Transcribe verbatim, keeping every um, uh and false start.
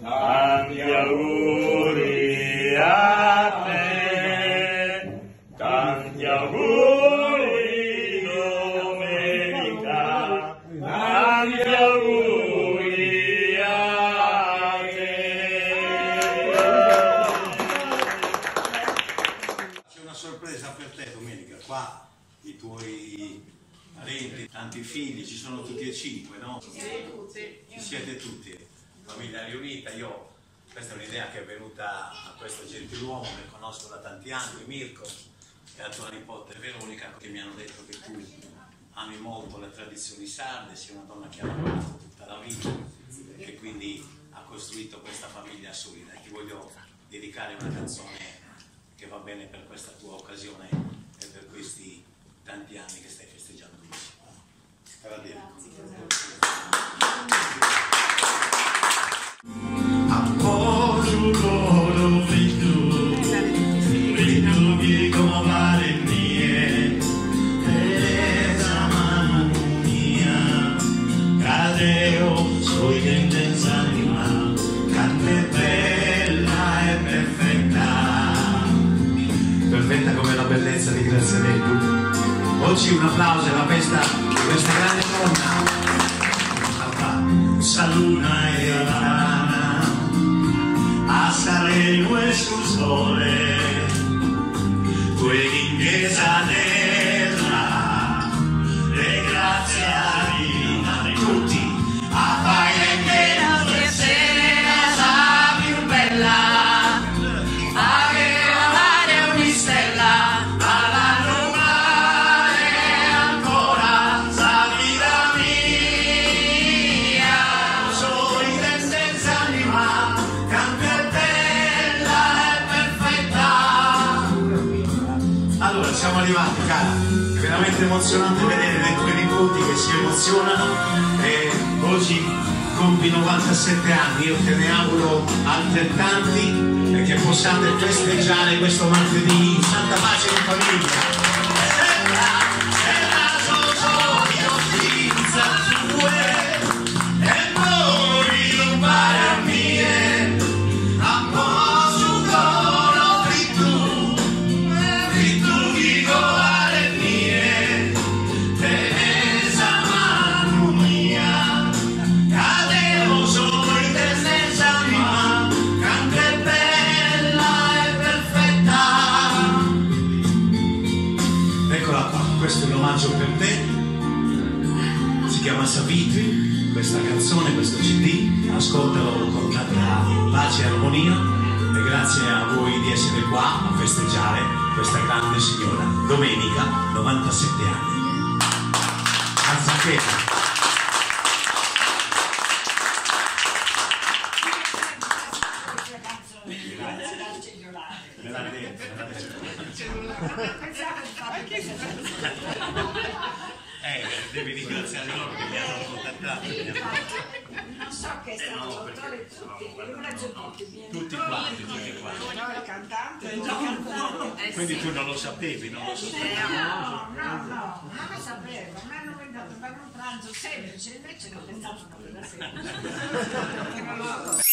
tanti auguri a te, tanti auguri domenica, tanti auguri a te. C'è una sorpresa per te domenica, qua i tuoi parenti, tanti figli, ci sono tutti e cinque, no? Ci siete tutti. Ci siete tutti, famiglia riunita. Io, questa è un'idea che è venuta a questo gentiluomo che conosco da tanti anni, Mirko, e a tua nipote Veronica, che mi hanno detto che tu ami molto le tradizioni sarde, sei una donna che ha lavorato tutta la vita e che quindi ha costruito questa famiglia solida. E ti voglio dedicare una canzone che va bene per questa tua occasione e per questi tanti anni che stai festeggiando insieme. Perfetta come la bellezza di Grazia Dellu. Oggi un applauso alla festa di questa grande donna. Saluna e Havana, a stare nuestro sole, tu limpieza terra, de grazia divina di tutti, a fare che la tua sera sia più bella, a regalare ogni stella, alla normale ancora, sa vita mia, sono in tendenza anima, cambia bella e perfetta. Allora, siamo arrivati, cara, è veramente emozionante vedere le tue nipoti che si emozionano e oggi compi novantasette anni, io te ne auguro altrettanti e che possiate festeggiare questo martedì in santa pace in famiglia. Questo è un omaggio per te, si chiama Savitri, questa canzone, questo C D, ascoltalo con tanta pace e armonia e grazie a voi di essere qua a festeggiare questa grande signora, domenica, novantasette anni. Azzachera. Me l'ha detto, me l'ha detto. Eh, devi ringraziare loro che mi hanno contattato. Non so che è stato l'autore tutti, tutti, Tutti quanti, tutti quanti. il cantante, il cantante. Quindi tu non lo sapevi, non lo sapevi. No, no, no, non lo sapevo, mi hanno mandato per un pranzo semplice, invece non è stato una cosa semplice.